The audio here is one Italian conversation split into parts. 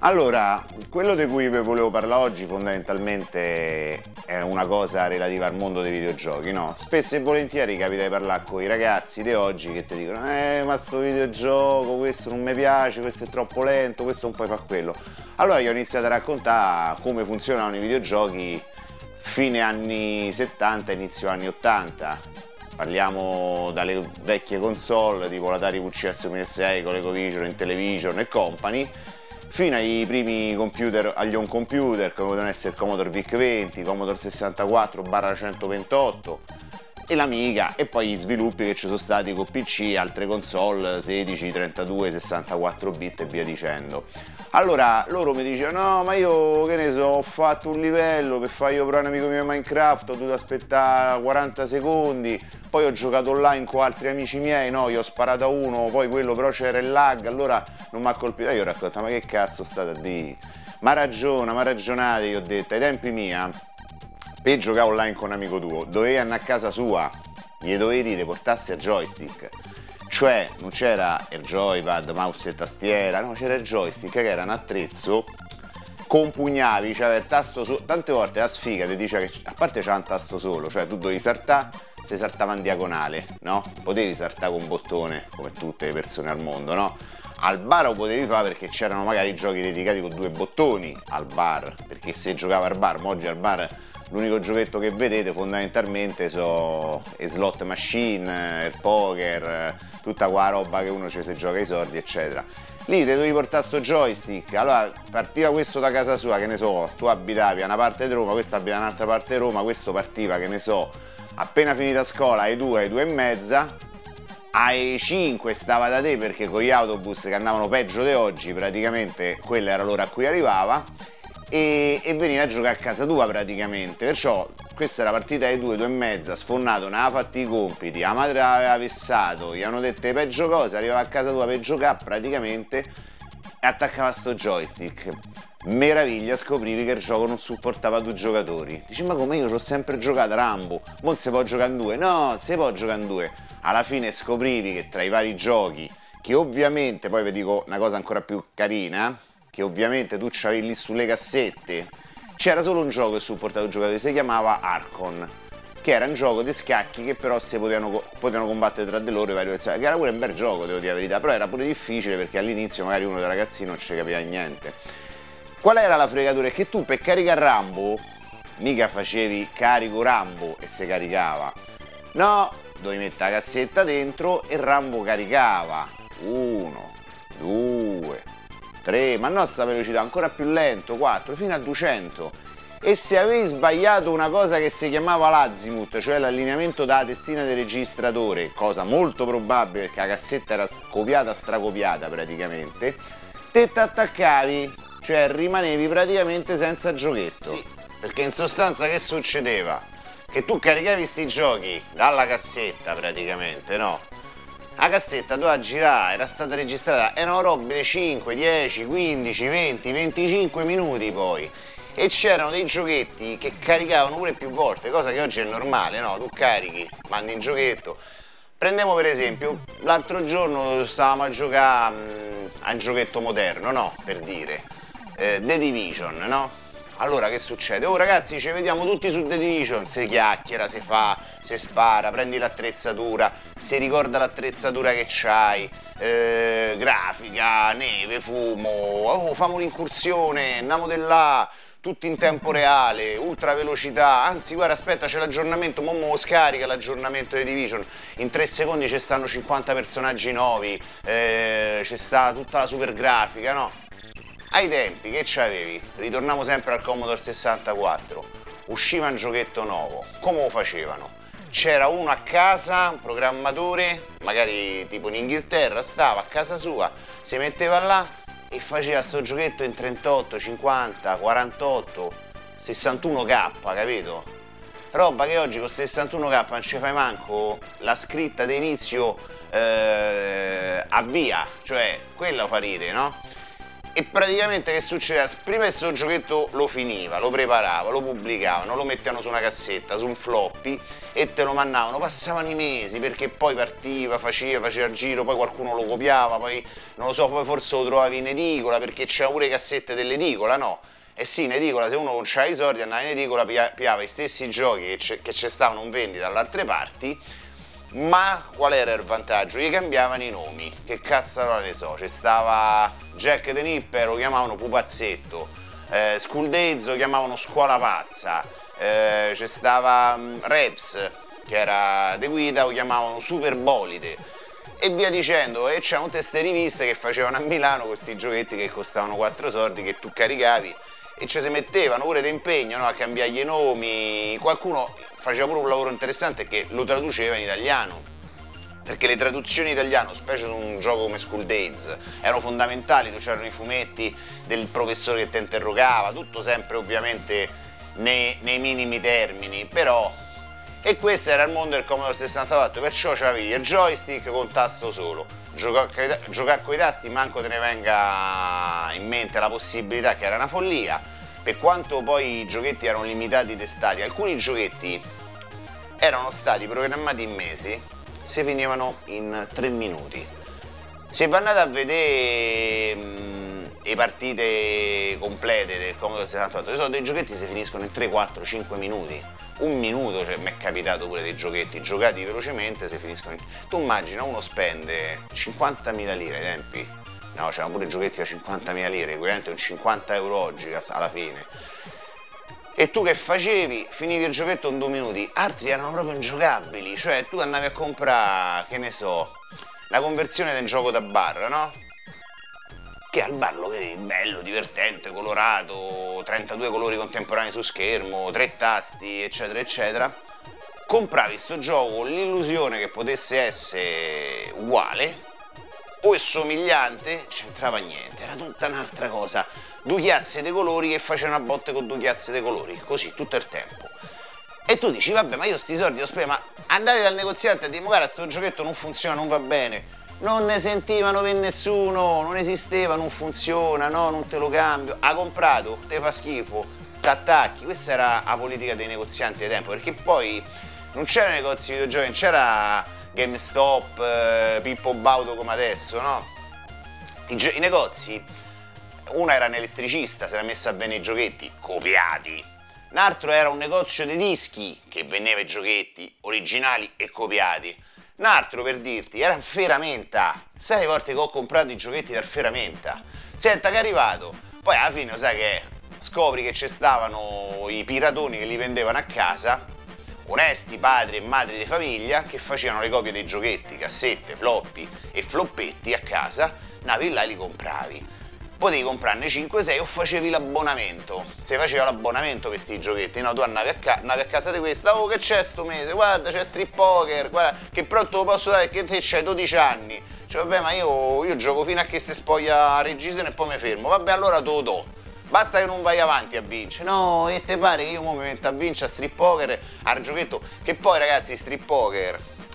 Allora, quello di cui vi volevo parlare oggi fondamentalmente è una cosa relativa al mondo dei videogiochi, no? Spesso e volentieri capita di parlare con i ragazzi di oggi che ti dicono ma sto videogioco, questo non mi piace, questo è troppo lento, questo non puoi fare quello. Allora io ho iniziato a raccontare come funzionavano i videogiochi fine anni 70, inizio anni 80. Parliamo dalle vecchie console tipo l'Atari VCS 2006, ColecoVision, Intellivision e company, fino ai primi computer, agli home computer come potevano essere il Commodore VIC-20, Commodore 64/128 e l'Amiga, e poi gli sviluppi che ci sono stati con PC, altre console 16, 32, 64 bit e via dicendo. Allora loro mi dicevano no, ma io che ne so, ho fatto un livello per fare io provare un amico mio Minecraft, ho dovuto aspettare 40 secondi, poi ho giocato online con altri amici miei, no, io ho sparato a uno, poi quello però c'era il lag, allora non mi ha colpito. Io ho raccontato, ma che cazzo state a dire? Ma ragiona, ma ragionate, io ho detto, ai tempi mia, per giocare online con un amico tuo, dovevi andare a casa sua, gli dovevi dire portasse il joystick. Cioè non c'era il joypad, mouse e tastiera, no, c'era il joystick che era un attrezzo, compugnavi, c'aveva il tasto solo, tante volte la sfiga ti dice che a parte c'era un tasto solo, cioè tu dovevi saltare, se saltava in diagonale, no? Potevi saltare con un bottone, come tutte le persone al mondo, no? Al bar lo potevi fare perché c'erano magari giochi dedicati con 2 bottoni al bar, perché se giocava al bar, ma oggi al bar l'unico giochetto che vedete fondamentalmente sono le slot machine, il poker, tutta quella roba che uno ci si gioca i soldi eccetera. Lì te dovevi portare sto joystick, allora partiva questo da casa sua, che ne so, tu abitavi a una parte di Roma, questo abita da un'altra parte di Roma, questo partiva, che ne so, appena finita scuola alle 2, alle 2 e mezza, ai 5 stava da te perché con gli autobus che andavano peggio di oggi praticamente quella era l'ora a cui arrivava, e veniva a giocare a casa tua praticamente. Perciò questa era partita alle 2, 2 e mezza, sfonnato, non aveva fatto i compiti, la madre l'aveva vessato, gli hanno detto le peggio cose, arrivava a casa tua per giocare praticamente e attaccava sto joystick. Meraviglia, scoprivi che il gioco non supportava 2 giocatori. Dici ma come, io ci ho sempre giocato a Rambo, non si può giocare in 2? No, non si può giocare in 2. Alla fine scoprivi che tra i vari giochi, che ovviamente, poi vi dico una cosa ancora più carina, che ovviamente tu c'avevi lì sulle cassette, c'era solo un gioco che supportava 2 giocatori, si chiamava Archon, che era un gioco di scacchi che però si potevano combattere tra di loro i vari avversari, che era pure un bel gioco, devo dire la verità, però era pure difficile perché all'inizio magari uno dei ragazzini non ci capiva niente. Qual era la fregatura? È che tu per caricare Rambo mica facevi carico Rambo e si caricava, no, dovevi mettere la cassetta dentro e Rambo caricava 1, 2, 3, ma no, sta velocità ancora più lento, 4 fino a 200. E se avevi sbagliato una cosa che si chiamava l'azimut, cioè l'allineamento della testina del registratore, cosa molto probabile perché la cassetta era copiata, stracopiata praticamente, te t'attaccavi, cioè rimanevi praticamente senza giochetto. Sì, perché in sostanza che succedeva? Che tu caricavi sti giochi dalla cassetta praticamente, no? La cassetta doveva girare, era stata registrata, erano robe di 5, 10, 15, 20, 25 minuti poi. E c'erano dei giochetti che caricavano pure più volte, cosa che oggi è normale, no? Tu carichi, mandi in giochetto. Prendiamo per esempio, l'altro giorno stavamo a giocare a un giochetto moderno, no? Per dire, The Division, no? Allora che succede? Oh ragazzi, ci vediamo tutti su The Division, si chiacchiera, si fa, si spara, prendi l'attrezzatura, si ricorda l'attrezzatura che c'hai, grafica, neve, fumo, oh famo un'incursione, andiamo di là, tutti in tempo reale, ultra velocità, anzi guarda aspetta c'è l'aggiornamento, mo scarica l'aggiornamento di Division, in 3 secondi ci stanno 50 personaggi nuovi, ci sta tutta la super grafica, no? Ai tempi che c'avevi? Ritorniamo sempre al Commodore 64, usciva un giochetto nuovo, come lo facevano? C'era uno a casa, un programmatore, magari tipo in Inghilterra, stava a casa sua, si metteva là e faceva sto giochetto in 38, 50, 48, 61k, capito? Roba che oggi con 61k non ci fai manco la scritta di inizio avvia, cioè quella fa ride, no? E praticamente che succedeva? Prima questo giochetto lo finiva, lo preparava, lo pubblicavano, lo mettevano su una cassetta, su un floppy e te lo mandavano. Passavano i mesi perché poi partiva, faceva il giro, poi qualcuno lo copiava, poi non lo so, poi forse lo trovavi in edicola perché c'era pure cassette dell'edicola, no? E sì, in edicola se uno non c'aveva i soldi andava in edicola, piava i stessi giochi che ci stavano in vendita dalle altre parti. Ma qual era il vantaggio? Gli cambiavano i nomi, che cazzo ne so, c'è stava Jack the Nipper, lo chiamavano Pupazzetto, School Days lo chiamavano Scuola Pazza, c'è stava Reps, che era De Guida, lo chiamavano Super Bolide, e via dicendo. E c'erano tutte queste riviste che facevano a Milano questi giochetti che costavano 4 soldi, che tu caricavi e ci si mettevano pure d'impegno, no? A cambiargli i nomi. Qualcuno faceva pure un lavoro interessante che lo traduceva in italiano, perché le traduzioni in italiano, specie su un gioco come School Days, erano fondamentali. C'erano i fumetti del professore che ti interrogava, tutto sempre ovviamente nei minimi termini, però. E questo era il mondo del Commodore 64, perciò c'avevi il joystick con tasto solo. Giocare con i tasti manco te ne venga in mente la possibilità, che era una follia. Per quanto poi i giochetti erano limitati, testati, alcuni giochetti erano stati programmati in mesi, si finivano in 3 minuti. Se vi andate a vedere le partite complete del Commodore 64, ci sono dei giochetti che si finiscono in 3, 4, 5 minuti. Un minuto, cioè mi è capitato pure dei giochetti giocati velocemente, si finiscono in... Tu immagina, uno spende 50.000 lire ai tempi, no, c'erano pure giochetti da 50.000 lire, equivalente a un 50 euro oggi alla fine. E tu che facevi? Finivi il giochetto in 2 minuti, altri erano proprio ingiocabili, cioè tu andavi a comprare, che ne so, la conversione del gioco da bar, no? Che al bar lo vedi bello, divertente, colorato, 32 colori contemporanei su schermo, 3 tasti, eccetera, eccetera. Compravi sto gioco con l'illusione che potesse essere uguale o somigliante, c'entrava niente, era tutta un'altra cosa. 2 chiazze dei colori che facevano a botte con 2 chiazze dei colori, così tutto il tempo. E tu dici, vabbè, ma io sti soldi lo spendo, ma andavi dal negoziante e dici, guarda, sto giochetto non funziona, non va bene. Non ne sentivano per nessuno, non esisteva, non funziona, no, non te lo cambio. Ha comprato, te fa schifo, t'attacchi. Questa era la politica dei negozianti ai tempo, perché poi non c'erano negozi di videogiochi, non c'era GameStop, Pippo Baudo come adesso, no? I negozi, uno era un elettricista, si era messo a bene i giochetti, copiati. Un altro era un negozio di dischi che vendeva i giochetti originali e copiati. Un altro, per dirti, era un Ferramenta. Sai le volte che ho comprato i giochetti dal Ferramenta? Senta che è arrivato. Poi alla fine, sai che scopri che ci stavano i piratoni che li vendevano a casa, onesti padri e madri di famiglia, che facevano le copie dei giochetti, cassette, floppy e floppetti a casa, andavi là e li compravi. Potevi comprarne 5-6 o facevi l'abbonamento. Se faceva l'abbonamento per questi giochetti, no, tu andavi a casa di questa, oh che c'è sto mese, guarda c'è Street Poker, guarda che pronto lo posso dare perché te c'hai 12 anni. Cioè vabbè, ma io gioco fino a che si spoglia la reggiseno e poi mi fermo, vabbè allora te lo do. Basta che non vai avanti a vincere. No, e te pare che io mo mi metto a vincere a Street Poker, al giochetto, che poi ragazzi Street Poker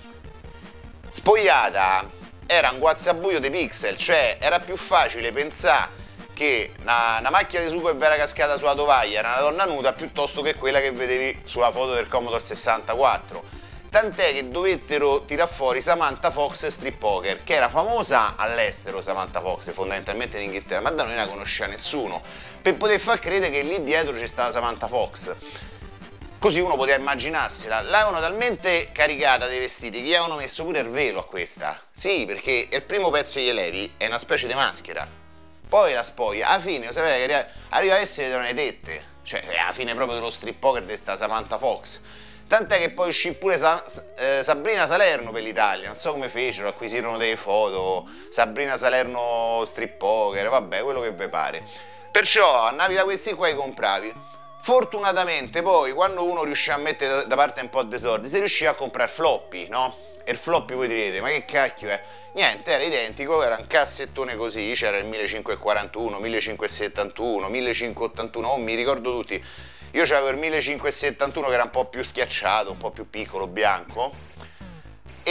spogliata era un guazzabuio dei pixel, cioè era più facile pensare che una macchia di sugo che era cascata sulla tovaglia era una donna nuda piuttosto che quella che vedevi sulla foto del Commodore 64. Tant'è che dovettero tirar fuori Samantha Fox Street Poker, che era famosa all'estero, Samantha Fox, fondamentalmente in Inghilterra, ma da noi non la conosceva nessuno, per poter far credere che lì dietro c'è stata Samantha Fox. Così uno poteva immaginarsela. L'avevano talmente caricata dei vestiti che gli avevano messo pure il velo a questa. Sì, perché il primo pezzo che gli levi è una specie di maschera. Poi la spoglia, alla fine sapete che arriva a essere delle tette, cioè alla fine proprio dello Street Poker di sta Samantha Fox. Tant'è che poi uscì pure Sabrina Salerno per l'Italia, non so come fecero, acquisirono delle foto, Sabrina Salerno Street Poker, vabbè, quello che vi pare. Perciò andavi da questi qua e compravi. Fortunatamente poi quando uno riusciva a mettere da parte un po' di soldi, si riusciva a comprare floppy, no? E il floppy voi direte, ma che cacchio è? Niente, era identico, era un cassettone così, c'era il 1541, 1571, 1581, oh, mi ricordo tutti. Io c'avevo il 1571 che era un po' più schiacciato, un po' più piccolo, bianco. E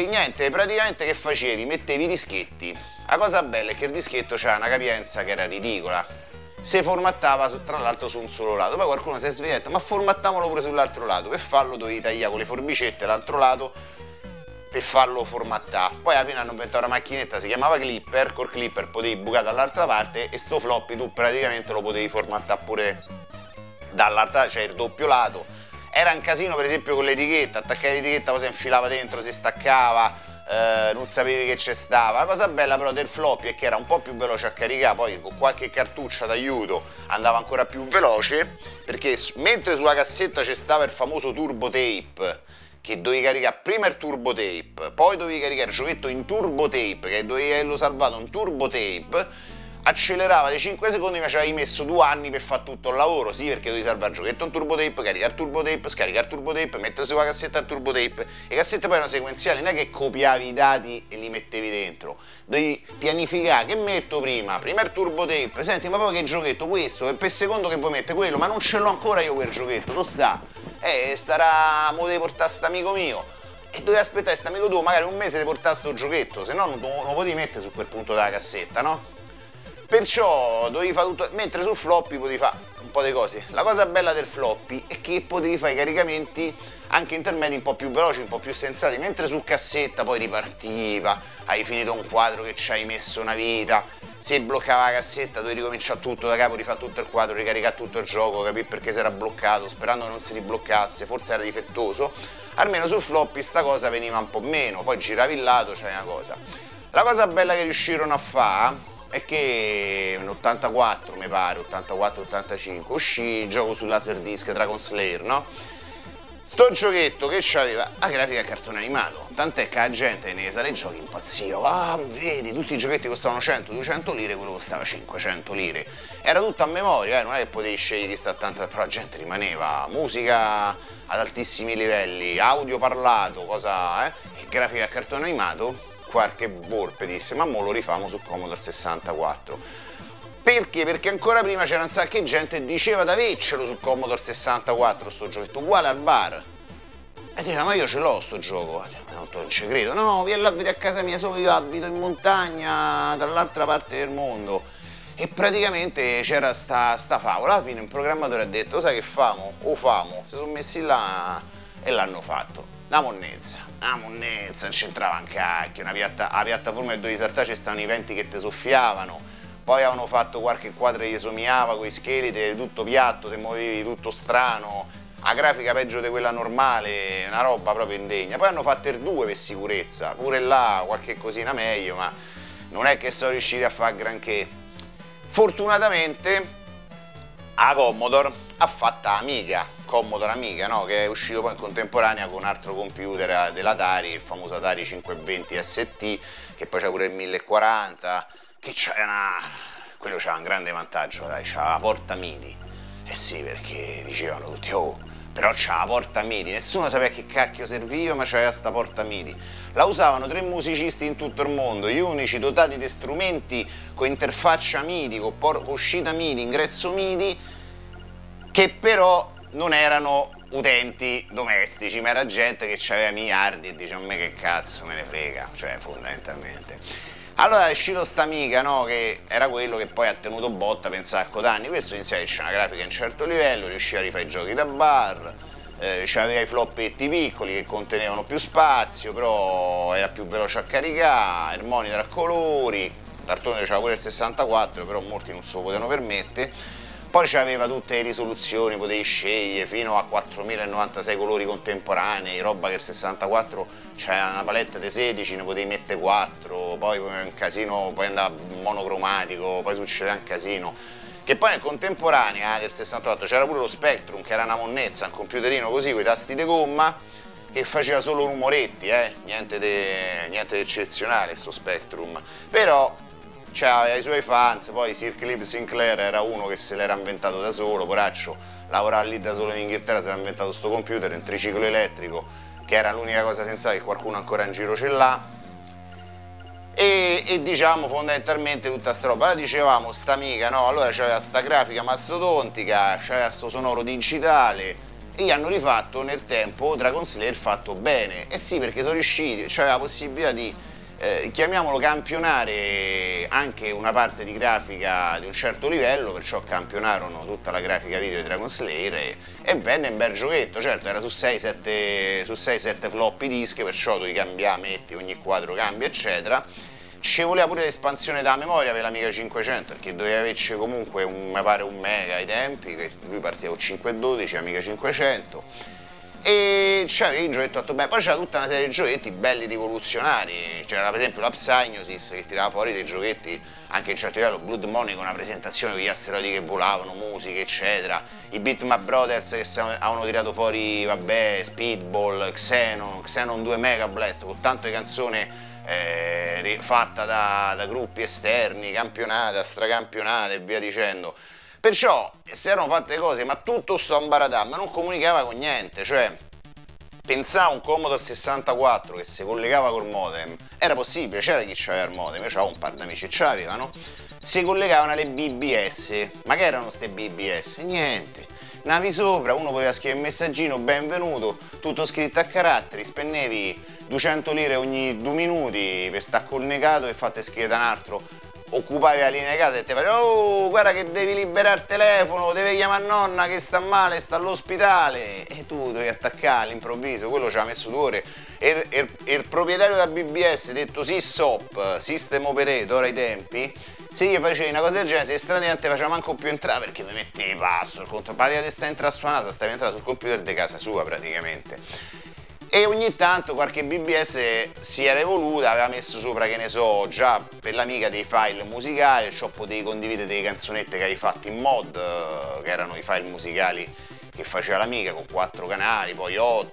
niente, praticamente che facevi? Mettevi i dischetti. La cosa bella è che il dischetto c'era una capienza che era ridicola. Se formattava tra l'altro su un solo lato. Poi qualcuno si è svegliato, ma formattamolo pure sull'altro lato. Per farlo dovevi tagliare con le forbicette l'altro lato per farlo formattare. Poi alla fine hanno inventato una macchinetta, si chiamava Clipper, col Clipper potevi bucare dall'altra parte e sto floppy tu praticamente lo potevi formattare pure dall'altra, cioè il doppio lato. Era un casino per esempio con l'etichetta, attaccavi l'etichetta, poi si infilava dentro, si staccava, non sapevi che c'è stava. La cosa bella però del floppy è che era un po' più veloce a caricare, poi con qualche cartuccia d'aiuto andava ancora più veloce, perché mentre sulla cassetta c'è stava il famoso turbo tape, che dovevi caricare prima il turbo tape, poi dovevi caricare il giochetto in turbo tape, che dovevi averlo salvato in turbo tape, accelerava di 5 secondi, ma ci avevi messo 2 anni per fare tutto il lavoro, sì, perché dovevi salvare il giochetto in turbo tape, caricare il turbo tape, scaricare il turbo tape, mettere sulla cassetta il turbo tape. Le cassette poi erano sequenziali, non è che copiavi i dati e li mettevi dentro, dovevi pianificare, che metto prima il turbo tape, senti, ma poi che giochetto questo, e per secondo che vuoi mettere quello, ma non ce l'ho ancora io quel giochetto, dove sta? Starà, mo devi portare st'amico mio, e dovevi aspettare st'amico tuo magari un mese di portare sto giochetto, se no non lo potevi mettere su quel punto della cassetta, no? Perciò dovevi fare tutto, mentre sul floppy potevi fare un po' di cose. La cosa bella del floppy è che potevi fare i caricamenti anche intermedi un po' più veloci, un po' più sensati, mentre su cassetta poi ripartiva, hai finito un quadro che ci hai messo una vita, se bloccava la cassetta dovevi ricominciare tutto da capo, rifare tutto il quadro, ricaricare tutto il gioco, capire perché si era bloccato, sperando che non si ribloccasse, forse era difettoso. Almeno sul floppy sta cosa veniva un po' meno, poi giravi il lato, c'è una cosa. La cosa bella che riuscirono a fare è che nell'84 mi pare, 84-85, uscì il gioco su Laserdisc Dragon Slayer, no? Sto giochetto che c'aveva la grafica a cartone animato, tant'è che la gente nei sale giochi impazziva, vedi, tutti i giochetti costavano 100-200 lire, quello costava 500 lire. Era tutto a memoria, non è che potevi scegliere chi sta tanto, però la gente rimaneva, musica ad altissimi livelli, audio parlato, cosa, e grafica a cartone animato. Qualche volpe disse, ma mo lo rifamo su Commodore 64. Perché? Perché ancora prima c'era un sacco di gente che diceva di avercelo su Commodore 64 sto giochetto, uguale al bar. E diceva, ma io ce l'ho sto gioco. Non ci credo. No, vieni là a vedere a casa mia, solo io abito in montagna, dall'altra parte del mondo. E praticamente c'era sta favola. Alla fine un programmatore ha detto, sai che famo? O famo. Si sono messi là e l'hanno fatto. La monnezza, non c'entrava un cacchio, la piattaforma che dovevi saltare, c'erano i venti che ti soffiavano, poi avevano fatto qualche quadro che gli somigliava con i scheletri, tutto piatto, ti muovevi tutto strano, la grafica peggio di quella normale, una roba proprio indegna. Poi hanno fatto il 2 per sicurezza, pure là qualche cosina meglio, ma non è che sono riusciti a fare granché. Fortunatamente la Commodore ha fatto Amiga, Commodore Amiga, no? Che è uscito poi in contemporanea con un altro computer dell'Atari, il famoso Atari 520 ST, che poi c'è pure il 1040, che quello c'ha un grande vantaggio, dai, c'ha la porta MIDI. Eh sì, perché dicevano tutti, oh, però c'ha la porta MIDI, nessuno sapeva che cacchio serviva, ma c'aveva sta porta MIDI. La usavano 3 musicisti in tutto il mondo, gli unici dotati di strumenti con interfaccia MIDI, con uscita MIDI, ingresso MIDI, che però non erano utenti domestici, ma era gente che aveva miliardi e diceva, a me che cazzo me ne frega, cioè fondamentalmente. Allora è uscito sta Amiga, no? Che era quello che poi ha tenuto botta per un sacco d'anni. Questo iniziava a c'è una grafica a un certo livello, riusciva a rifare i giochi da bar, c'aveva i floppetti piccoli che contenevano più spazio, però era più veloce a caricare, il monitor a colori, d'altronde c'aveva pure il 64, però molti non se lo potevano permettere. Poi c'aveva tutte le risoluzioni, potevi scegliere fino a 4096 colori contemporanei, roba che il 64 c'era una palette di 16, ne potevi mettere 4, poi un casino, poi andava monocromatico, poi succedeva un casino. Che poi nel contemporanea del 64 c'era pure lo Spectrum, che era una monnezza, un computerino così con i tasti di gomma, che faceva solo rumoretti, niente di eccezionale sto Spectrum, però c'aveva i suoi fans. Poi Sir Clive Sinclair era uno che se l'era inventato da solo, poraccio, lavorava lì da solo in Inghilterra, si era inventato sto computer, un triciclo elettrico, che era l'unica cosa sensata che qualcuno ancora in giro ce l'ha, e diciamo fondamentalmente tutta sta roba. Allora dicevamo, sta Amiga, no? Allora c'aveva sta grafica mastodontica, c'aveva sto sonoro digitale, e gli hanno rifatto nel tempo Dragon Slayer fatto bene. E sì, perché sono riusciti, cioè la possibilità di chiamiamolo campionare anche una parte di grafica di un certo livello, perciò campionarono tutta la grafica video di Dragon Slayer e venne un bel giochetto. Certo, era su 6-7 floppy disk, perciò tu metti ogni quadro cambia eccetera. Ci voleva pure l'espansione della memoria per l'Amiga 500, perché doveva averci comunque mi pare 1 mega ai tempi, che lui partiva con 512, Amiga 500. E c'avevi il giovetto fatto bene. Poi c'era tutta una serie di giochetti belli rivoluzionari. C'era per esempio la Psygnosis che tirava fuori dei giochetti anche in certo livello, Blood Money con una presentazione con gli asteroidi che volavano, musiche eccetera, i Bitmap Brothers che avevano tirato fuori, vabbè, Speedball, Xenon 2 Mega Blast con tante canzoni fatta da gruppi esterni, campionate, stracampionate e via dicendo. Perciò si erano fatte cose, ma tutto sto ambaradà, ma non comunicava con niente. Cioè, pensavo un Commodore 64 che si collegava col modem, era possibile, c'era chi c'aveva il modem, io avevo un par d'amici che ce l'avevano, si collegavano alle BBS. Ma che erano ste BBS? Niente. Navi sopra, uno poteva scrivere un messaggino, benvenuto, tutto scritto a caratteri, spendevi 200 lire ogni 2 minuti per stare collegato e fate scrivere da un altro, occupavi la linea di casa e ti facevi, oh guarda che devi liberare il telefono, devi chiamare nonna che sta male, sta all'ospedale, e tu devi attaccare all'improvviso. Quello ci ha messo 2 ore e il proprietario della BBS, detto SysOp, System Operator ai tempi, se gli facevi una cosa del genere, se estraneo non ti faceva manco più entrare, perché ti mettevi passo, il conto, pratica di stare entrare su NASA, stavi entrando sul computer di casa sua praticamente. E ogni tanto qualche BBS si era evoluta, aveva messo sopra, che ne so, già per l'Amiga dei file musicali, cioè potevi condividere delle canzonette che avevi fatto in mod, che erano i file musicali che faceva l'Amiga con 4 canali, poi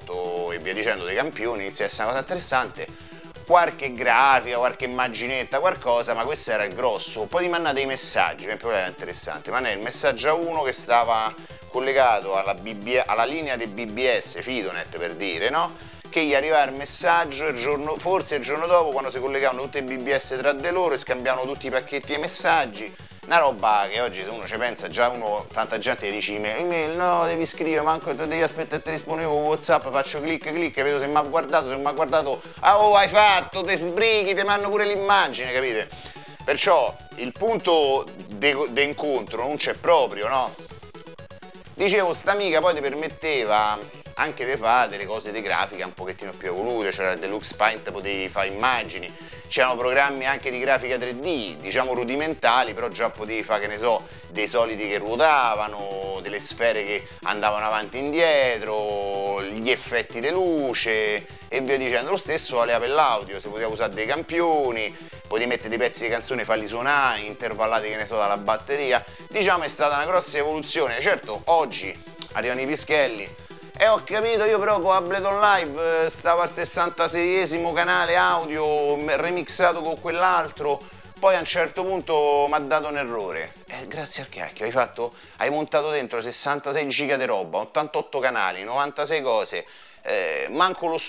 8 e via dicendo, dei campioni. Inizia a essere una cosa interessante, qualche grafica, qualche immaginetta, qualcosa, ma questo era il grosso. Poi ti mandava dei messaggi, per esempio era interessante, ma il messaggio a uno che stava collegato alla linea dei BBS, Fidonet per dire, no? Che gli arrivava il messaggio forse il giorno dopo, quando si collegavano tutte le BBS tra di loro e scambiavano tutti i pacchetti e messaggi. Una roba che oggi, se uno ci pensa, già tanta gente gli dice email, no, devi scrivere, manco devi aspettare che ti rispondo con WhatsApp, faccio clic, vedo se mi ha guardato, ah, oh, hai fatto, te sbrighi, ti mando pure l'immagine, capite? Perciò il punto d'incontro non c'è proprio, no? Dicevo, sta amica poi ti permetteva anche di fare delle cose di grafica un pochettino più evolute, c'era il Deluxe Paint, potevi fare immagini, c'erano programmi anche di grafica 3D, diciamo rudimentali, però già potevi fare, che ne so, dei solidi che ruotavano, delle sfere che andavano avanti e indietro, gli effetti di luce e via dicendo. Lo stesso valeva per l'audio, si poteva usare dei campioni, potevi mettere dei pezzi di canzone, farli suonare, intervallati, che ne so, dalla batteria. Diciamo è stata una grossa evoluzione. Certo, oggi arrivano i pischelli, e ho capito, io però con Ableton Live stavo al 66esimo canale audio remixato con quell'altro, poi a un certo punto mi ha dato un errore. Grazie al cacchio, hai montato dentro 66 giga di roba, 88 canali, 96 cose, manco lo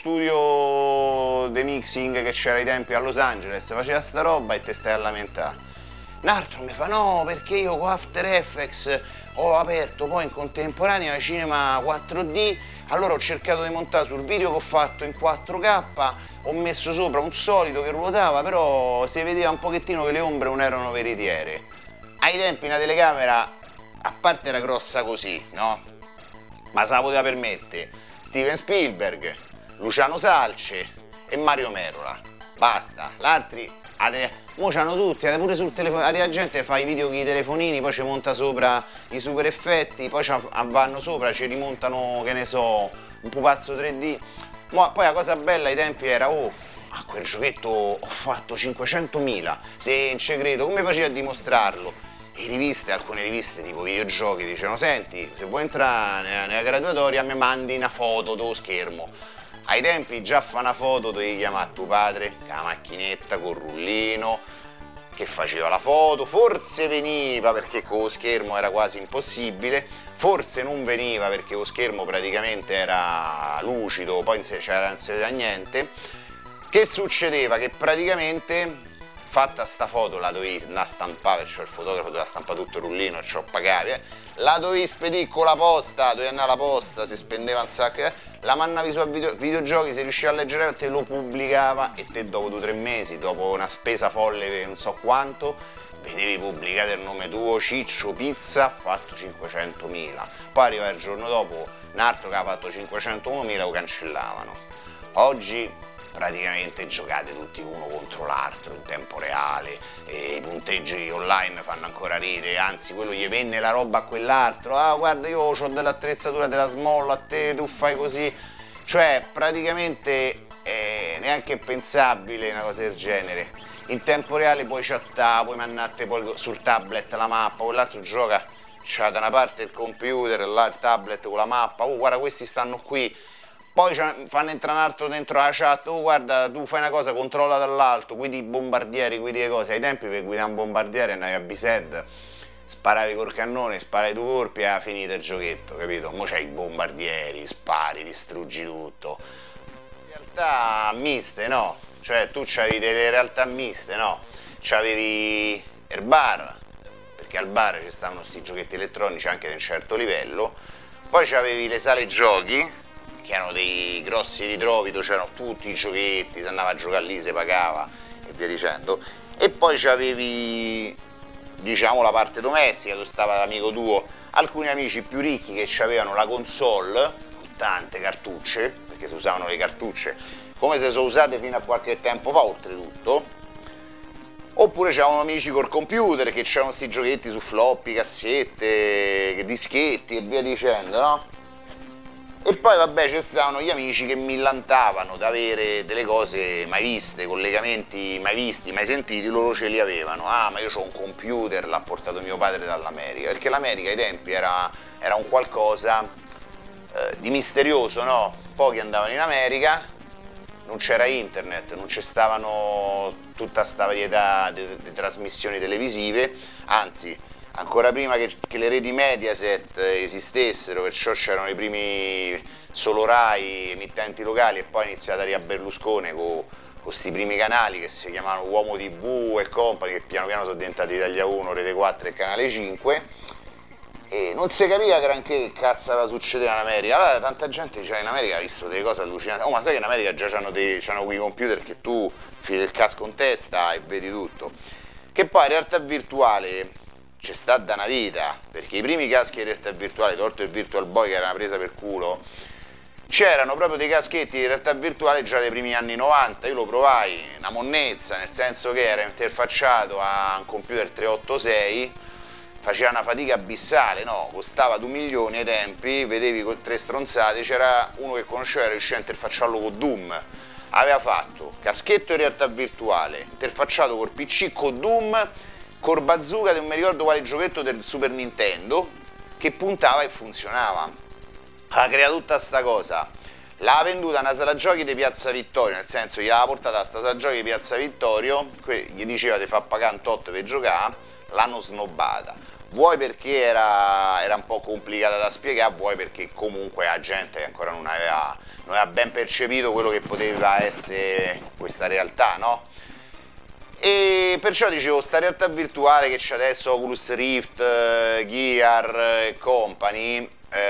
studio di mixing che c'era ai tempi a Los Angeles faceva sta roba e te stai a lamentare. Un altro mi fa, no, perché io con After Effects ho aperto poi in contemporanea Cinema 4D, allora ho cercato di montare sul video che ho fatto in 4K, ho messo sopra un solido che ruotava, però si vedeva un pochettino che le ombre non erano veritiere. Ai tempi una telecamera, a parte era grossa così, no? Ma se la poteva permettere Steven Spielberg, Luciano Salce e Mario Merola. Basta, l'altri mo c'hanno tutti, pure sul telefono, la gente fa i video con i telefonini, poi ci monta sopra i super effetti, poi vanno sopra, ci rimontano, che ne so, un pupazzo 3D. Poi la cosa bella ai tempi era, oh, a quel giochetto ho fatto 500.000, se non ci credo, come facevi a dimostrarlo? E alcune riviste tipo videogiochi dicevano, senti, se vuoi entrare nella graduatoria mi mandi una foto dello schermo. Ai tempi già fa una foto, dovevi chiamare tuo padre con la macchinetta, col rullino, che faceva la foto, forse veniva perché con lo schermo era quasi impossibile, forse non veniva perché lo schermo praticamente era lucido, poi non si vedeva niente. Che succedeva? Che praticamente fatta sta foto, la dovevi andare a stampare, perché il fotografo doveva stampare tutto il rullino, e ci ho pagato, la dovevi spedire con la posta, dovevi andare alla posta, si spendeva un sacco, la mandavi su videogiochi, se riusciva a leggere te lo pubblicava, e te dopo 2 o 3 mesi, dopo una spesa folle di non so quanto, vedevi pubblicato il nome tuo, Ciccio Pizza, ha fatto 500.000, poi arriva il giorno dopo un altro che ha fatto 501.000, lo cancellavano. Oggi praticamente giocate tutti uno contro l'altro in tempo reale, e i punteggi online fanno ancora rete, anzi quello gli venne la roba a quell'altro, ah guarda io ho dell'attrezzatura della small, a te tu fai così, cioè praticamente è neanche pensabile una cosa del genere. In tempo reale puoi chattare, puoi mandare poi sul tablet la mappa, quell'altro gioca, c'ha da una parte il computer, là il tablet con la mappa, oh guarda questi stanno qui, poi fanno entrare un altro dentro la chat, oh guarda tu fai una cosa, controlla dall'alto, guidi i bombardieri, guidi le cose. Ai tempi per guidare un bombardiere andavi a Bised, sparavi col cannone, sparavi due colpi e era finito il giochetto, capito? Mo c'hai i bombardieri, spari, distruggi tutto. Realtà miste, no? Cioè tu c'avevi delle realtà miste, no? C'avevi il bar, perché al bar ci stavano sti giochetti elettronici anche di un certo livello, poi c'avevi le sale giochi, che erano dei grossi ritrovi dove c'erano tutti i giochetti, si andava a giocare lì, si pagava e via dicendo, e poi c'avevi, diciamo, la parte domestica dove stava l'amico tuo, alcuni amici più ricchi che avevano la console con tante cartucce, perché si usavano le cartucce come se sono usate fino a qualche tempo fa oltretutto, oppure c'erano amici col computer che c'erano questi giochetti su floppy, cassette, dischetti e via dicendo, no? E poi vabbè ci stavano gli amici che millantavano di avere delle cose mai viste, collegamenti mai visti, mai sentiti, loro ce li avevano. Ah, ma io ho un computer, l'ha portato mio padre dall'America, perché l'America ai tempi era un qualcosa di misterioso, no? Pochi andavano in America, non c'era internet, non ci stavano tutta sta varietà di trasmissioni televisive, anzi ancora prima che le reti Mediaset esistessero, perciò c'erano i primi solo Rai, emittenti locali, e poi è iniziata a Berlusconi con questi primi canali che si chiamavano Uomo TV e Company, che piano piano sono diventati Italia 1, Rete 4 e Canale 5, e non si capiva granché che cazzo era succedeva in America. Allora tanta gente in America ha visto delle cose allucinanti, oh ma sai che in America già c'hanno quei computer che tu fili il casco in testa e vedi tutto, che poi in realtà virtuale c'è sta da una vita, perché i primi caschi di realtà virtuale, tolto il Virtual Boy che era una presa per culo, c'erano proprio dei caschetti di realtà virtuale già dai primi anni 90, io lo provai, una monnezza, nel senso che era interfacciato a un computer 386, faceva una fatica abissale, no? Costava 2 milioni ai tempi, vedevi con 3 stronzate, c'era uno che conosceva, era riuscito a interfacciarlo con Doom, aveva fatto caschetto in realtà virtuale, interfacciato col PC con Doom, col bazooka di non mi ricordo quale giochetto del Super Nintendo, che puntava e funzionava. Ha creato tutta sta cosa, l'ha venduta a una sala giochi di Piazza Vittorio, nel senso gli aveva portata a sta sala giochi di Piazza Vittorio, gli diceva ti fa pagare un tot per giocare, l'hanno snobbata. Vuoi perché era un po' complicata da spiegare, vuoi perché comunque la gente ancora non aveva ben percepito quello che poteva essere questa realtà, no? E perciò dicevo, sta realtà virtuale che c'è adesso, Oculus Rift, Gear e company,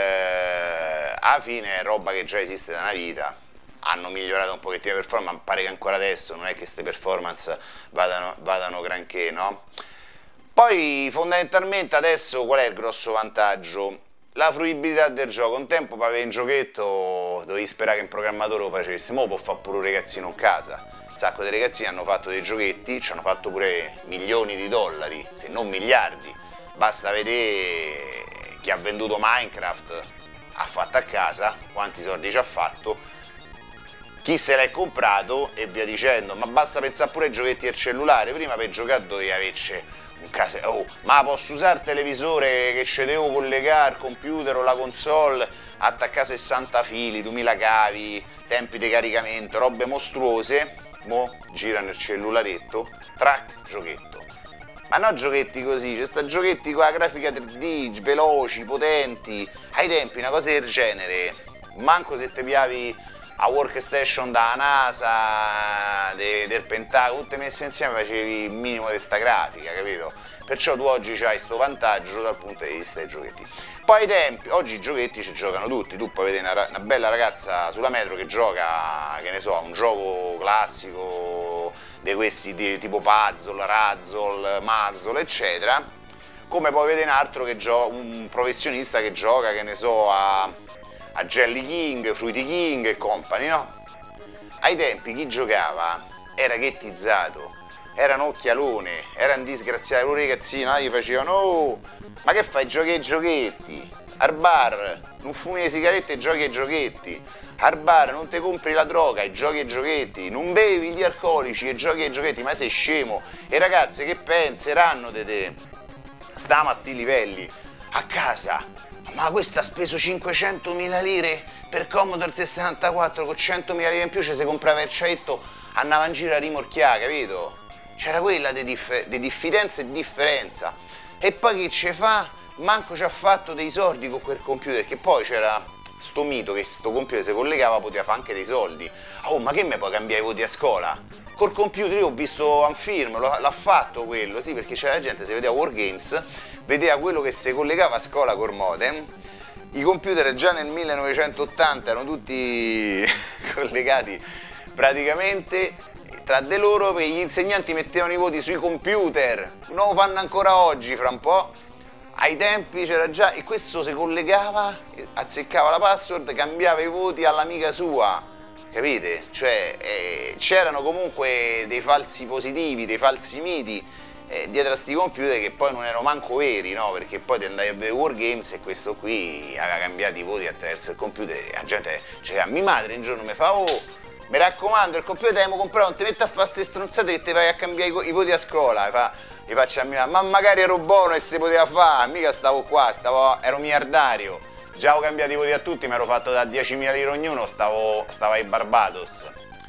alla fine è roba che già esiste da una vita. Hanno migliorato un pochettino la performance, ma pare che ancora adesso non è che queste performance vadano granché, no? Poi fondamentalmente adesso qual è il grosso vantaggio? La fruibilità del gioco. Un tempo per avere un giochetto dovevi sperare che un programmatore lo facesse, mo può fare pure un ragazzino in casa. Un sacco di ragazzini hanno fatto dei giochetti, ci hanno fatto pure milioni di dollari, se non miliardi. Basta vedere chi ha venduto Minecraft, ha fatto a casa, quanti soldi ci ha fatto, chi se l'è comprato e via dicendo. Ma basta pensare pure ai giochetti del cellulare, prima per giocare dovevi averci un caso, oh, ma posso usare il televisore che ci devo collegare al computer o la console, attaccare 60 fili, 2000 cavi, tempi di caricamento, robe mostruose. Mo gira nel cellularetto, track, giochetto. Ma no giochetti così, c'è sta giochetti con la grafica 3D, veloci, potenti. Ai tempi una cosa del genere, manco se ti piavi a workstation da NASA, del Pentagono, tutte messe insieme facevi il minimo di sta grafica, capito? Perciò tu oggi hai sto vantaggio dal punto di vista dei giochetti. Poi ai tempi, oggi i giochetti ci giocano tutti, tu puoi vedere una bella ragazza sulla metro che gioca, che ne so, un gioco classico di questi tipo puzzle, razzle, muzzle, eccetera, come poi vedere un altro che un professionista che gioca, che ne so, a Jelly King, Fruity King e company, no? Ai tempi chi giocava era ghettizzato, era un occhialone, era un disgraziato, un ragazzino, gli facevano: oh, ma che fai, giochi ai giochetti? Al bar non fumi le sigarette e giochi ai giochetti, al bar non ti compri la droga e giochi ai giochetti, non bevi gli alcolici e giochi ai giochetti, ma sei scemo? E ragazze che penseranno di te? Stiamo a sti livelli, a casa, ma questo ha speso 500.000 lire per Commodore 64, con 100.000 lire in più ci si comprava il ciaetto, andava in giro a rimorchiare, capito? C'era quella di diffidenza e differenza. E poi chi ce fa? Manco ci ha fatto dei soldi con quel computer, che poi c'era sto mito che sto computer si collegava, poteva fare anche dei soldi. Oh, ma che me puoi cambiare i voti a scuola? Col computer io ho visto un film, l'ha fatto quello, sì, perché c'era la gente, si vedeva Wargames, vedeva quello che si collegava a scuola col modem. I computer già nel 1980 erano tutti collegati praticamente tra di loro, perché gli insegnanti mettevano i voti sui computer, non lo fanno ancora oggi, fra un po'. Ai tempi c'era già, e questo si collegava, azzeccava la password, cambiava i voti all'amica sua, capite? Cioè c'erano comunque dei falsi positivi, dei falsi miti dietro a sti computer che poi non erano manco veri, no? Perché poi ti andavi a vedere Wargames e questo qui aveva cambiato i voti attraverso il computer e la gente, cioè a mia madre un giorno mi fa: oh, mi raccomando, il computer devo comprare, non ti metti a fare ste stronzate che ti vai a cambiare i voti a scuola. Gli faccio a mia, ma magari ero buono e si poteva fare, mica stavo qua, ero miliardario, già avevo cambiato i voti a tutti, mi ero fatto da 10.000 lire ognuno, stavo ai Barbados.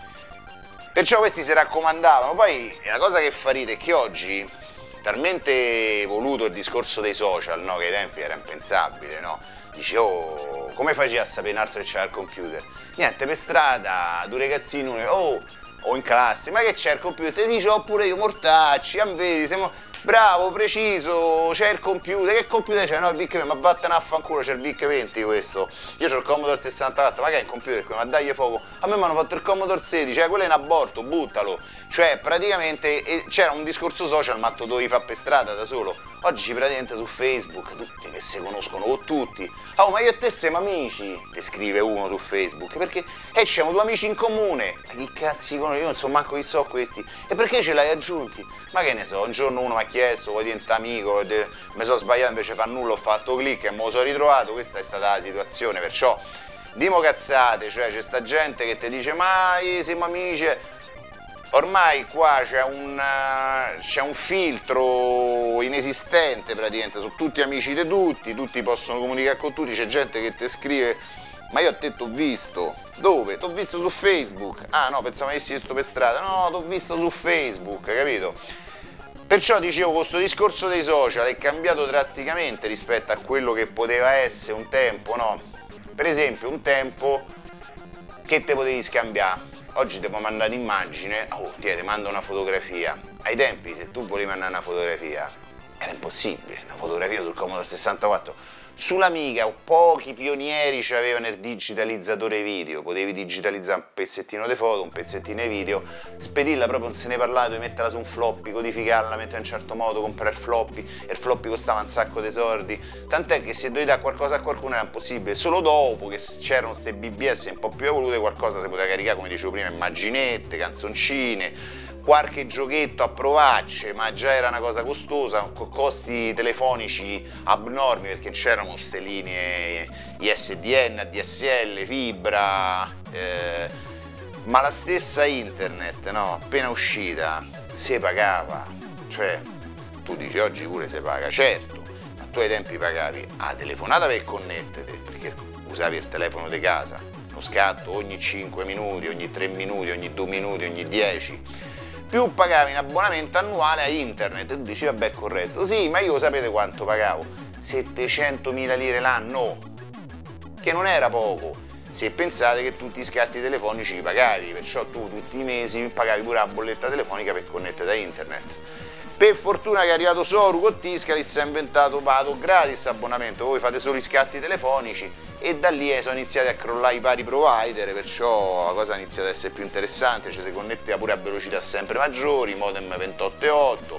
Perciò questi si raccomandavano. Poi la cosa che fa ridere è che oggi, talmente evoluto il discorso dei social, no? Che ai tempi era impensabile, no? Dice: oh, come facevi a sapere un altro che c'era il computer? Niente, per strada, due ragazzini, oh, o in classe, ma che c'è il computer? Ti dice: oh, pure io, mortacci, vedi, siamo bravo, preciso, c'è il computer. Che computer c'è? No, il VIC 20, ma vattene a fanculo, c'è il VIC 20 questo. Io c'ho il Commodore 64, ma che è il computer qui? Ma dagli fuoco. A me mi hanno fatto il Commodore 16, quello è un aborto, buttalo. Cioè, praticamente c'era un discorso social, ma tu dovevi fare per strada da solo. Oggi praticamente su Facebook, tutti che si conoscono con tutti. Oh, ma io e te siamo amici, ti scrive uno su Facebook, perché siamo due amici in comune. Ma chi cazzi conosci? Io non so manco chi so questi. E perché ce l'hai aggiunti? Ma che ne so, un giorno uno mi ha chiesto: vuoi diventare amico? Mi sono sbagliato, invece fa nulla, ho fatto clic e me lo sono ritrovato. Questa è stata la situazione, perciò dimo cazzate, cioè c'è sta gente che ti dice: ma siamo amici. Ormai qua c'è un filtro inesistente praticamente, sono tutti amici di tutti possono comunicare con tutti, c'è gente che ti scrive: ma io a te t'ho visto, dove? T'ho visto su Facebook. Ah no, pensavo avessi visto per strada. No, t'ho visto su Facebook, capito? Perciò dicevo, questo discorso dei social è cambiato drasticamente rispetto a quello che poteva essere un tempo, no? Per esempio, un tempo che te potevi scambiare. Oggi ti può mandare un'immagine, oh, ti manda una fotografia. Ai tempi, se tu volevi mandare una fotografia, era impossibile. Una fotografia sul Commodore 64. Sull'Amiga pochi pionieri avevano il digitalizzatore video, potevi digitalizzare un pezzettino di foto, un pezzettino di video, spedirla, proprio non se ne parlava, dovevi metterla su un floppy, codificarla, metterla in un certo modo, comprare il floppy, e il floppy costava un sacco di soldi, tant'è che se dovevi dare qualcosa a qualcuno era impossibile. Solo dopo che c'erano queste BBS un po' più evolute qualcosa si poteva caricare, come dicevo prima, immaginette, canzoncine, qualche giochetto a provacce, ma già era una cosa costosa, con costi telefonici abnormi, perché c'erano queste linee ISDN, ADSL, fibra, ma la stessa internet, no, appena uscita, si pagava. Cioè, tu dici oggi pure si paga, certo, ma tu ai tempi pagavi a telefonata per connettere, perché usavi il telefono di casa, lo scatto ogni 5 minuti, ogni 3 minuti, ogni 2 minuti, ogni 10, più pagavi un abbonamento annuale a internet. E tu dici: vabbè, corretto, sì, ma io sapete quanto pagavo? 700.000 lire l'anno, che non era poco. se pensate che tutti i scatti telefonici li pagavi, perciò tu tutti i mesi pagavi pure la bolletta telefonica per connettere da internet. Per fortuna che è arrivato Soru con Tiscalis, ha inventato Vado gratis abbonamento, voi fate solo i scatti telefonici, e da lì sono iniziati a crollare i vari provider, perciò la cosa ha iniziato ad essere più interessante, cioè si connetteva pure a velocità sempre maggiori, modem 28.8,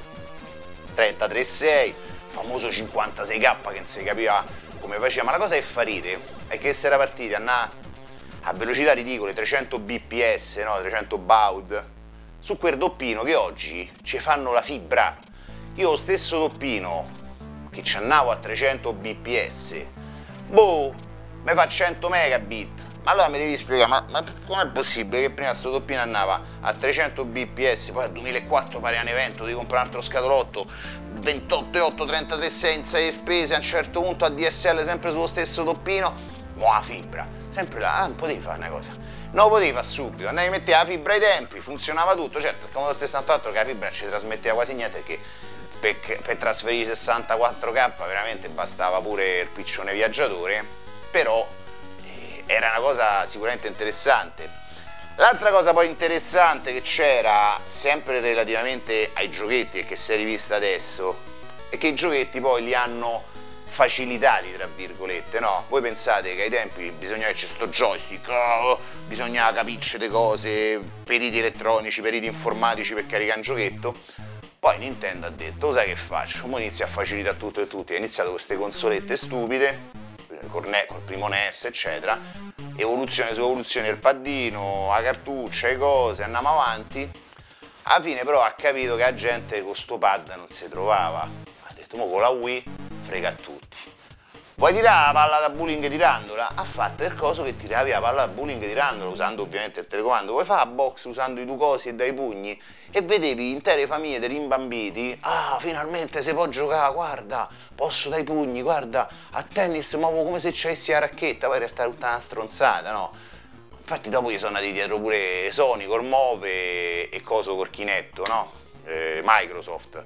33.6, famoso 56k che non si capiva come faceva, ma la cosa che fa ride è che si era partiti a velocità ridicole, 300 bps, no, 300 baud, su quel doppino che oggi ci fanno la fibra. Io lo stesso doppino che ci andavo a 300 bps, boh, mi fa 100 megabit. Ma allora mi devi spiegare, ma com'è possibile che prima sto doppino andava a 300 bps, poi al 2004 pare un evento, devi comprare un altro scatolotto, 28.8, 33 senza le spese, a un certo punto a DSL sempre sullo stesso doppino, mo la fibra, sempre là, non potevi fare una cosa, non lo potevi fare subito, andavi a mettere la fibra ai tempi, funzionava tutto, certo il Commodore 64 che la fibra non ci trasmetteva quasi niente, perché per trasferire 64k veramente bastava pure il piccione viaggiatore, però era una cosa sicuramente interessante. L'altra cosa poi interessante che c'era, sempre relativamente ai giochetti e che si è rivista adesso, è che i giochetti poi li hanno facilitati, tra virgolette, no? Voi pensate che ai tempi bisognava che c'è sto joystick, bisognava capirci le cose, periti elettronici, periti informatici per caricare un giochetto. Poi Nintendo ha detto, sai che faccio? Mo inizia a facilitare tutto e tutti, ha iniziato queste consolette stupide, col primo NES eccetera, evoluzione su evoluzione, il paddino, la cartuccia, le cose, andiamo avanti. Alla fine però ha capito che la gente con sto pad non si trovava, ha detto mo con la Wii frega a tutti, vuoi tirare la palla da bowling tirandola? Ha fatto il coso che tiravi la palla da bowling tirandola, usando ovviamente il telecomando. Vuoi fare la box usando i due cosi e dai pugni? E vedevi intere famiglie di rimbambiti, ah finalmente si può giocare, guarda, posso dai pugni, guarda, a tennis muovo come se c'avessi la racchetta, poi in realtà è tutta una stronzata, no? Infatti dopo gli sono andati dietro pure Sony col Move e coso col Kinetto, no? Microsoft,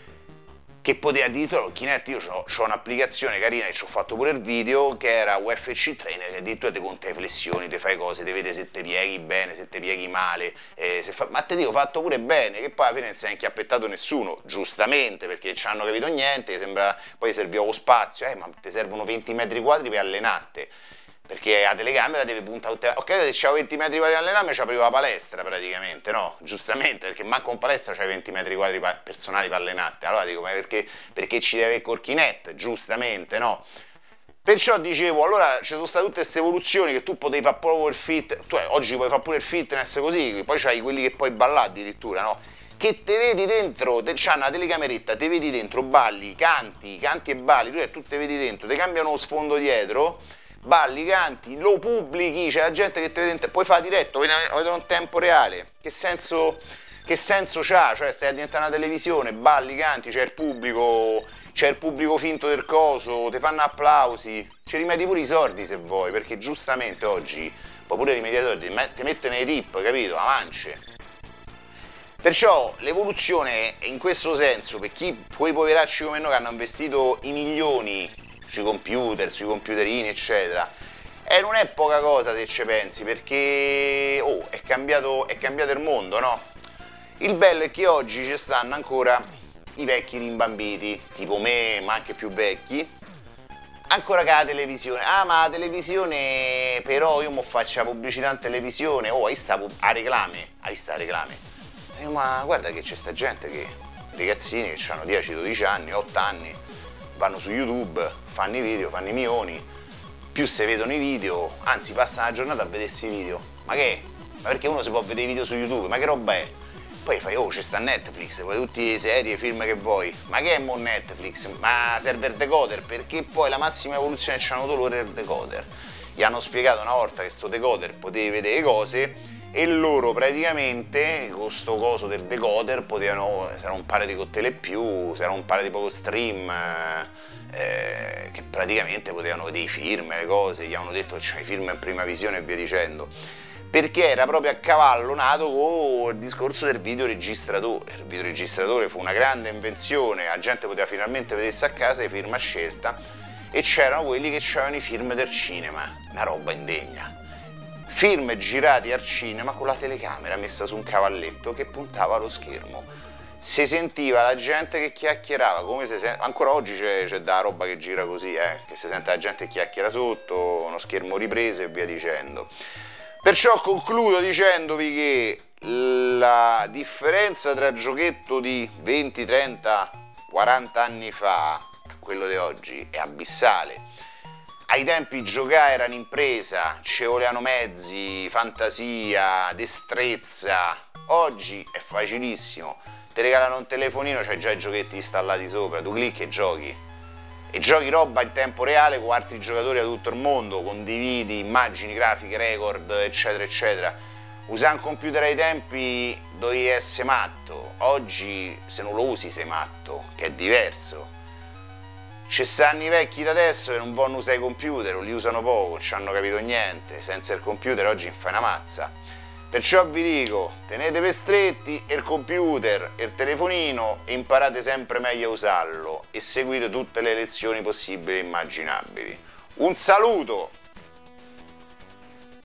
che poteva addirittura il Kinect, io ho un'applicazione carina e ci ho fatto pure il video, che era UFC Trainer, che addirittura ti conta le flessioni, ti fai cose, ti vede se ti pieghi bene, se ti pieghi male, ma te dico fatto pure bene, che poi alla fine non si è inchiappettato nessuno, giustamente, perché non ci hanno capito niente, sembra, poi serviva lo spazio, ma ti servono 20 metri quadri per allenarti, perché la telecamera deve puntare tutte. Ok, se c'avevo 20 metri quadri di allenarmi, ci aprivo la palestra praticamente, no? Giustamente, perché manco in palestra c'hai 20 metri quadri personali per allenarti. Allora dico, ma perché ci deve avere col Kinect? Giustamente, no? Perciò dicevo, allora ci sono state tutte queste evoluzioni che tu potevi fare proprio il fit, tu oggi puoi fare pure il fitness così, poi c'hai quelli che puoi ballare addirittura, no? Che te vedi dentro, c'hanno una telecameretta, te vedi dentro, balli, canti e balli, tu te vedi dentro, ti cambiano lo sfondo dietro, balli, canti, lo pubblichi, c'è la gente che te vede, puoi fare diretto, vedono in tempo reale, che senso c'ha? Cioè stai a diventare una televisione, balli, canti, c'è il pubblico finto del coso, ti fanno applausi, ci rimedi pure i sordi se vuoi, perché giustamente oggi puoi pure rimediare i sordi, ti mettono nei tip, capito? A mance. Perciò l'evoluzione in questo senso, per quei poveracci come noi che hanno investito i milioni sui computer, sui computerini eccetera, e non è poca cosa se ci pensi, perché è cambiato il mondo, no? Il bello è che oggi ci stanno ancora i vecchi rimbambiti, tipo me, ma anche più vecchi, ancora che la televisione, ma la televisione, però io mo faccio la pubblicità in televisione, hai sta a reclame, ma guarda che c'è sta gente che, ragazzini che hanno 10-12 anni, 8 anni, vanno su YouTube, fanno i video, fanno i milioni, più se vedono i video, anzi passano la giornata a vedersi i video, ma che? Ma perché uno si può vedere i video su YouTube, ma che roba è? Poi fai, c'è sta Netflix, poi tutte le serie, i film che vuoi, ma che è mo Netflix? Ma serve il decoder, perché poi la massima evoluzione che c'hanno loro era il decoder. Gli hanno spiegato una volta che sto decoder potevi vedere le cose, e loro praticamente con sto coso del decoder potevano, se era un paio di cottele più, se era un paio di poco stream, che praticamente potevano vedere i film, le cose, gli avevano detto che c'è i film in prima visione e via dicendo, perché era proprio a cavallo nato con il discorso del videoregistratore. Il videoregistratore fu una grande invenzione, la gente poteva finalmente vedersi a casa i film a scelta, e c'erano quelli che c'erano i film del cinema, una roba indegna. film girati al cinema con la telecamera messa su un cavalletto che puntava allo schermo. Si sentiva la gente che chiacchierava, come se ancora oggi c'è da roba che gira così, che si sente la gente che chiacchiera sotto, uno schermo ripreso e via dicendo. Perciò concludo dicendovi che la differenza tra giochetto di 20, 30, 40 anni fa a quello di oggi è abissale. Ai tempi giocare era un'impresa, ci volevano mezzi, fantasia, destrezza. Oggi è facilissimo. Ti regalano un telefonino, c'hai già i giochetti installati sopra, tu clicchi e giochi. E giochi roba in tempo reale con altri giocatori da tutto il mondo, condividi immagini, grafiche, record, eccetera, eccetera. Usare un computer ai tempi dovevi essere matto, oggi se non lo usi sei matto, che è diverso. Ci stanno i vecchi da adesso che non vogliono usare i computer, o li usano poco, non ci hanno capito niente, senza il computer oggi non fai una mazza. Perciò vi dico, tenete per stretti il computer e il telefonino e imparate sempre meglio a usarlo e seguite tutte le lezioni possibili e immaginabili. Un saluto!